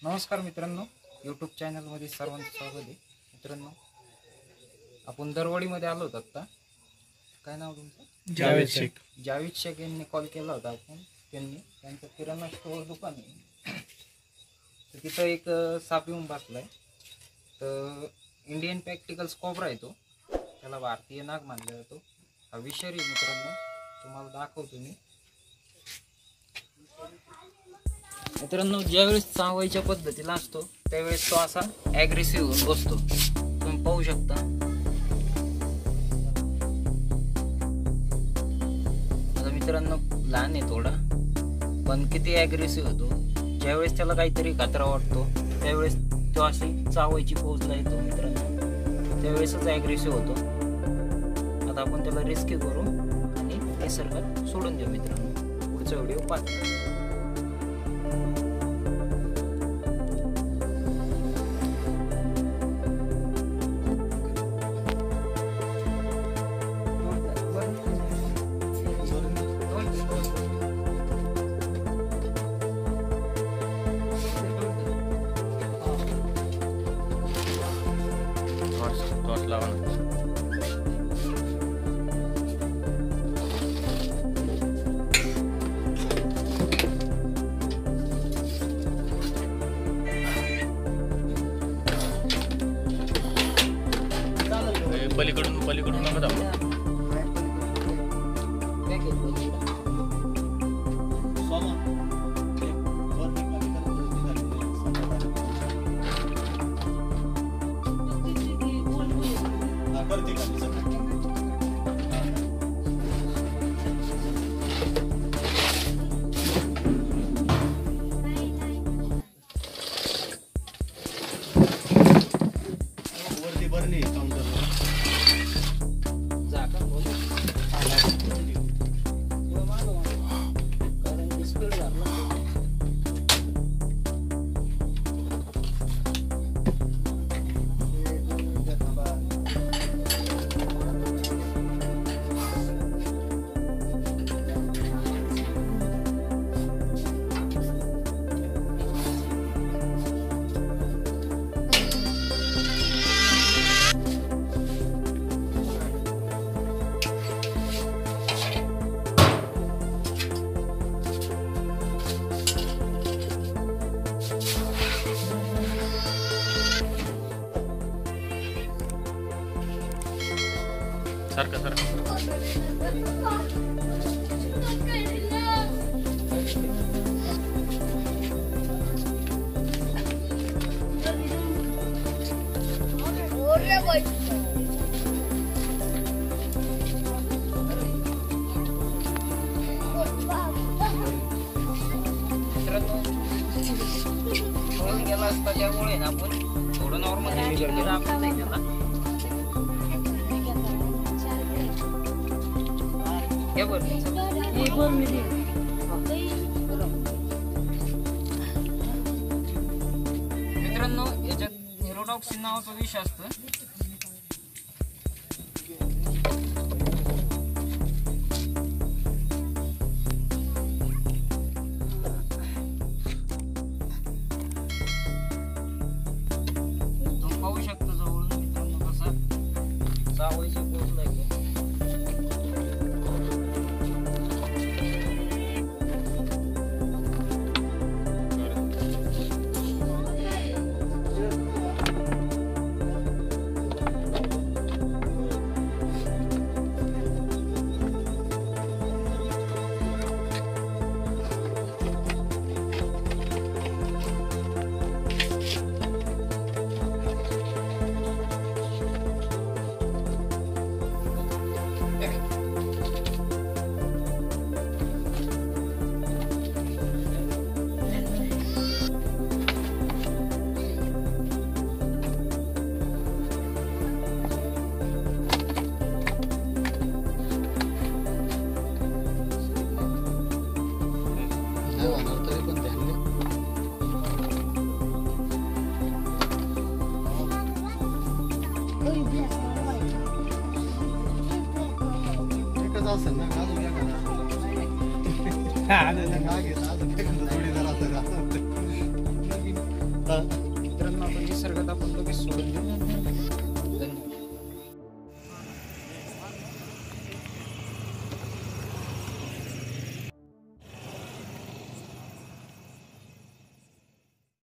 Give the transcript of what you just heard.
नमस्कार मित्रांनो, यूट्यूब चॅनलमध्ये सर्वांचं स्वागत आहे. मित्रांनो, आपण दरवाडीमध्ये आलो होतो आत्ता. काय नाव तुमचं? जावेद शेख. जावेद शेख यांनी कॉल केला होता आपण. त्यांचं किराणा स्टोअर दुकान आहे. तर तिथं एक साप येऊन बसला आहे. तर इंडियन प्रॅक्टिकल्स कोबरा आहे तो. त्याला भारतीय नाग मानला जातो. हा विषारी मित्रांनो, तुम्हाला दाखवतो मी. मित्रांनो, ज्यावेळेस चावायच्या पद्धतीला असतो त्यावेळेस तो असा ॲग्रेसिव्ह होऊन बसतो. तुम्ही पाहू शकता. आता मित्रांनो लहान आहे थोडा, पण किती ॲग्रेसिव्ह होतो. ज्यावेळेस त्याला काहीतरी खतरा वाटतो त्यावेळेस तो अशी चावायची पोचला येतो मित्रांनो, त्यावेळेसच ॲग्रेसिव्ह होतो. आता आपण त्याला रेस्क्यू करू आणि निसर्गात सोडून देऊ मित्रांनो. पुढचा व्हिडिओ पाहता. पलीकडून नका जाऊ. वरती भरली काउंटर सारखं गेला असता त्यामुळे ना आपण थोडं नॉर्मल आपण नाही त्याला. मित्रांनो, याच्यात हेरोटॉक्सिन नावाचं विष असतं. तुम्ही पाहू शकता जवळून मित्रांनो कसा चावायची पोचलाय. हा. मित्रांनो आपण निसर्गात आपण लगेच सोडून देऊ.